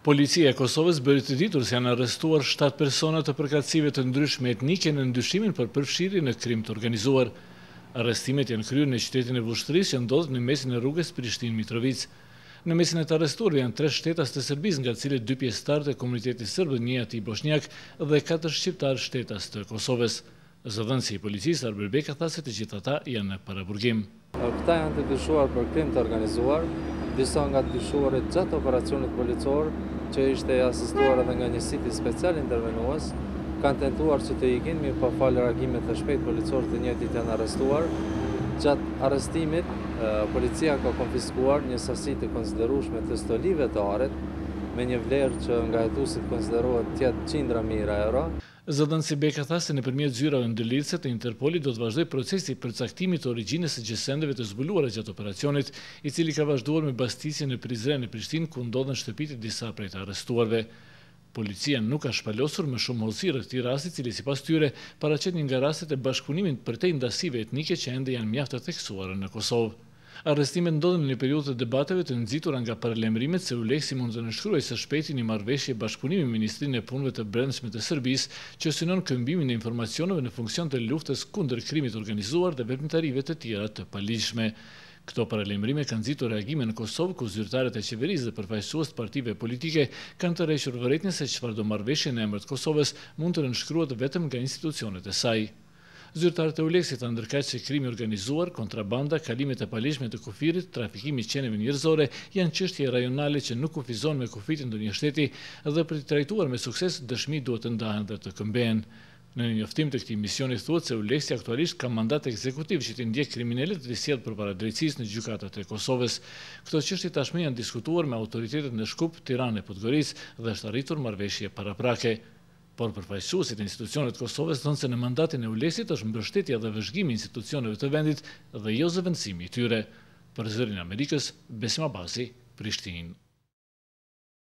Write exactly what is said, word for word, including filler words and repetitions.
Policia e Kosovës bëri të ditur se janë arrestuar shtatë persona të përkatësive të ndryshme etnike në ndyshimin për përfshirje në krim të organizuar. Arrestimet janë kryer në qytetin e Vushtrrisë që ndodhet në mesin e rrugës Prishtinë-Mitrovic. Në mesin e të arrestuarve janë tre shtetas të Serbisë, nga të cilët dy pjesëtarë të komunitetit serb, një atij bosnjak dhe katër shqiptarë shtetas të Kosovës. Zëdhënësi i policisë Arber Beka tha se të gjithë ata janë në paraburgim. Këta janë të dyshuar për krim të organizuar, disa nga të dyshuarit gjatë operacionit policor, që ishte asistuar edhe nga një siti special intervenues, kanë tentuar që të ikin, mirë pa falë reagimet të shpejt policor të njëjtit janë arrestuar. Gjatë arrestimit, policia ka konfiskuar një sasi të konsiderueshme të stolive të arit, me një vlerë që nga hetuesit konsiderohet të jetë qindra mijë euro. Zëdhënësi Beka tha se nëpërmjet zyrave ndërlidhëse të Interpolit do të vazhdojë procesi i përcaktimit të origjinës së gjësendeve të zbuluara gjatë operacionit, i cili ka vazhduar me bastisje në Prizren në Prishtinë, ku ndodhen shtëpitë e disa prej të arrestuarve. Policia nuk ka shpalosur më shumë hollësi rreth këtij rasti, i cili sipas tyre paraqet një nga rastet e bashkëpunimit përtej ndasive etnike që ende janë mjaft të theksuara në Kosovë. Arrestimet ndodhen në një periudhë të debateve të nxitura nga paralajmërimet se Uleksi mund të nënshkruajë së shpejti një marrëveshje bashkëpunimi me Ministrinë e Punëve të Brendshme të Serbisë, që synon këmbimin e informacioneve në funksion të luftës kundër krimit organizuar dhe veprimtarive të tjera të paligjshme. Këto paralajmërime kanë nxitur reagime në Kosovë, ku zyrtarët e qeverisë dhe përfaqësues të partive politike kanë të rreshur vërejtjen se çfarëdo marrëveshje në emër të Kosovës mund të nënshkruhet vetëm nga institucionet e saj. Zyrtarët e Uleksit kanë ndërkaqur se krimi organizuar, kontrabanda, kalimet e paligjshme të kufirit, trafikimi i qenieve njerëzore janë çështje rajonale që nuk kufizojnë me kufitin ndonjë shteti dhe për të trajtuar me sukses dëshmi duhet të ndahen dhe të këmbehen. Në një njoftim të këtij misioni thuhet se Uleksi aktualisht ka mandat ekzekutiv që të ndjek kriminalët dhe të sjellë përpara drejtësisë në gjykatat e Kosovës. Këto çështje tashmë janë diskutuar me autoritetet në Shkup, Tiranë e Podgoricë dhe është arritur marrëveshje paraprake. Por përfaqësuesit e institucioneve të Kosovës thonë se në mandatin e Uleksit është mbështetja dhe vëzhgimi i institucioneve të vendit dhe jo zëvendësimi i tyre. Për Zërin e Amerikës, Besim Abasi, Prishtinë.